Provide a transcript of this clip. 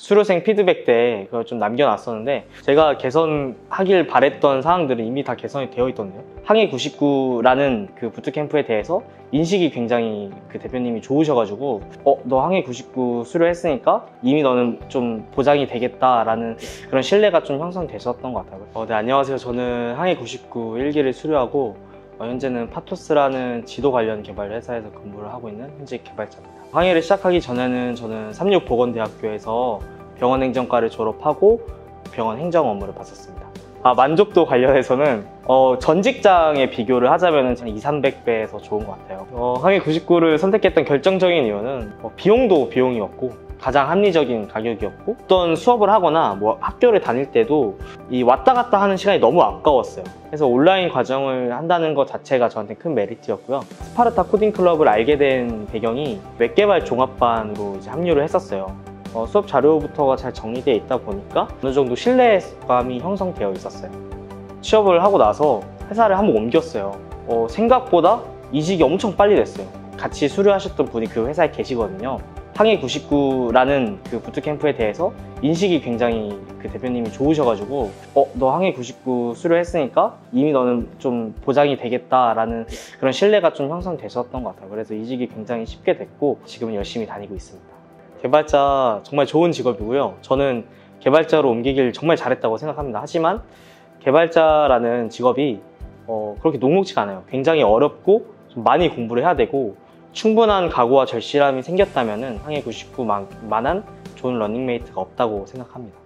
수료생 피드백 때 그걸 좀 남겨놨었는데, 제가 개선하길 바랬던 사항들은 이미 다 개선이 되어 있던데요. 항해 99라는 그 부트캠프에 대해서 인식이 굉장히 그 대표님이 좋으셔가지고 너 항해 99 수료했으니까 이미 너는 좀 보장이 되겠다라는 그런 신뢰가 좀 형성되셨던 것 같아요. 네, 안녕하세요. 저는 항해 99 1기를 수료하고 현재는 파토스라는 지도 관련 개발 회사에서 근무를 하고 있는 현직 개발자입니다. 항해를 시작하기 전에는 저는 삼육보건대학교에서 병원행정과를 졸업하고 병원 행정 업무를 봤었습니다. 만족도 관련해서는 전 직장에 비교를 하자면 200~300배에서 좋은 것 같아요. 항해 99를 선택했던 결정적인 이유는 비용도 비용이었고 가장 합리적인 가격이었고, 어떤 수업을 하거나 학교를 다닐 때도 이 왔다 갔다 하는 시간이 너무 아까웠어요. 그래서 온라인 과정을 한다는 것 자체가 저한테 큰 메리트였고요. 스파르타 코딩 클럽을 알게 된 배경이 웹개발 종합반으로 이제 합류를 했었어요. 수업 자료부터가 잘 정리되어 있다 보니까 어느 정도 신뢰감이 형성되어 있었어요. 취업을 하고 나서 회사를 한번 옮겼어요. 생각보다 이직이 엄청 빨리 됐어요. 같이 수료하셨던 분이 그 회사에 계시거든요. 항해 99라는 그 부트캠프에 대해서 인식이 굉장히 그 대표님이 좋으셔가지고 너 항해 99 수료했으니까 이미 너는 좀 보장이 되겠다라는 그런 신뢰가 좀 형성되셨던 것 같아요. 그래서 이직이 굉장히 쉽게 됐고 지금은 열심히 다니고 있습니다. 개발자 정말 좋은 직업이고요. 저는 개발자로 옮기길 정말 잘했다고 생각합니다. 하지만 개발자라는 직업이 그렇게 녹록지가 않아요. 굉장히 어렵고 좀 많이 공부를 해야 되고, 충분한 각오와 절실함이 생겼다면 항해 99만한 좋은 러닝메이트가 없다고 생각합니다.